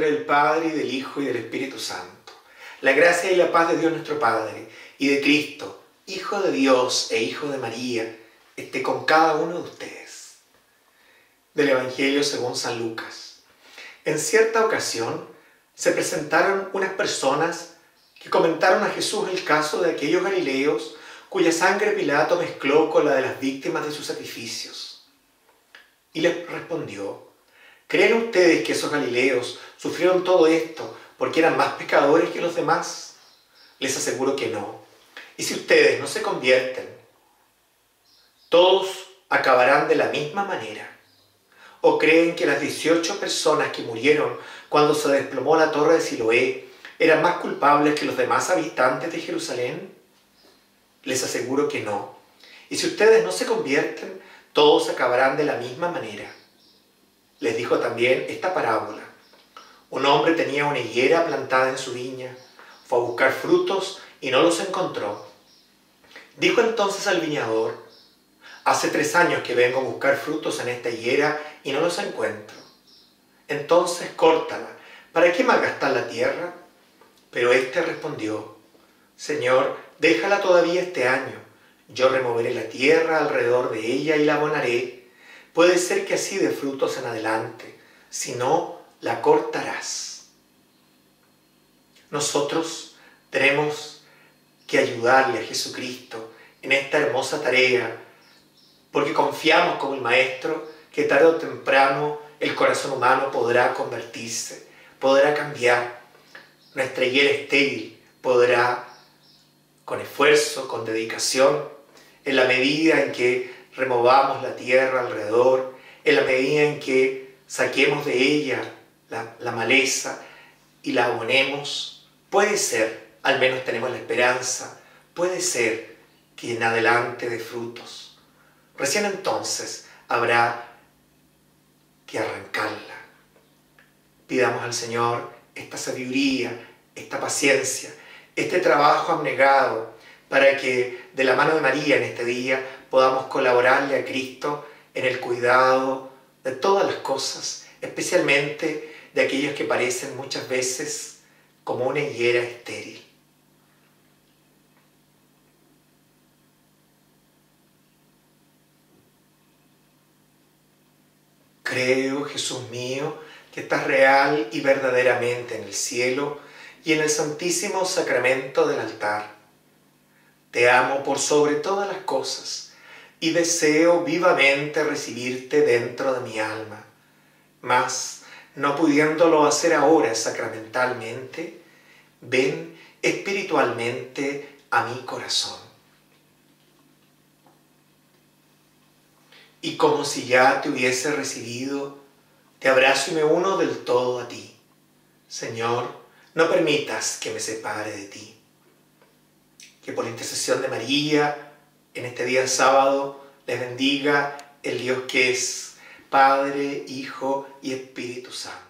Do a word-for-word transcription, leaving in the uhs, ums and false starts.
nombre del Padre, y del Hijo, y del Espíritu Santo. La gracia y la paz de Dios nuestro Padre, y de Cristo, Hijo de Dios e Hijo de María, esté con cada uno de ustedes. Del Evangelio según San Lucas. En cierta ocasión se presentaron unas personas que comentaron a Jesús el caso de aquellos galileos cuya sangre Pilato mezcló con la de las víctimas de sus sacrificios. Y les respondió: ¿creen ustedes que esos galileos sufrieron todo esto porque eran más pecadores que los demás? Les aseguro que no. Y si ustedes no se convierten, todos acabarán de la misma manera. ¿O creen que las dieciocho personas que murieron cuando se desplomó la torre de Siloé eran más culpables que los demás habitantes de Jerusalén? Les aseguro que no. Y si ustedes no se convierten, todos acabarán de la misma manera. Les dijo también esta parábola. Un hombre tenía una higuera plantada en su viña. Fue a buscar frutos y no los encontró. Dijo entonces al viñador: hace tres años que vengo a buscar frutos en esta higuera y no los encuentro. Entonces córtala. ¿Para qué malgastar la tierra? Pero éste respondió: Señor, déjala todavía este año. Yo removeré la tierra alrededor de ella y la abonaré. Puede ser que así dé frutos en adelante. Si no, la cortarás. Nosotros tenemos que ayudarle a Jesucristo en esta hermosa tarea, porque confiamos como el Maestro que tarde o temprano el corazón humano podrá convertirse, podrá cambiar. Nuestra higuera estéril podrá, con esfuerzo, con dedicación, en la medida en que removamos la tierra alrededor, en la medida en que saquemos de ella la, la maleza y la abonemos, puede ser, al menos tenemos la esperanza, puede ser que en adelante dé frutos. Recién entonces habrá que arrancarla. Pidamos al Señor esta sabiduría, esta paciencia, este trabajo abnegado, para que de la mano de María en este día podamos colaborarle a Cristo en el cuidado de todas las cosas, especialmente de aquellos que parecen muchas veces como una higuera estéril. Creo, Jesús mío, que estás real y verdaderamente en el cielo y en el santísimo sacramento del altar. Te amo por sobre todas las cosas y deseo vivamente recibirte dentro de mi alma. Mas, no pudiéndolo hacer ahora sacramentalmente, ven espiritualmente a mi corazón. Y como si ya te hubiese recibido, te abrazo y me uno del todo a ti. Señor, no permitas que me separe de ti. Que por la intercesión de María, en este día sábado, les bendiga el Dios que es Padre, Hijo y Espíritu Santo.